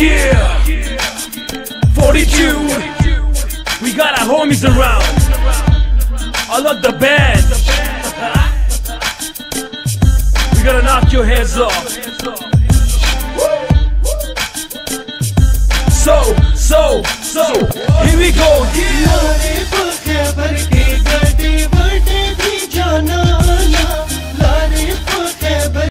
Yeah, 42. We got our homies around. I love the band. We gotta knock your heads off. So, here we go.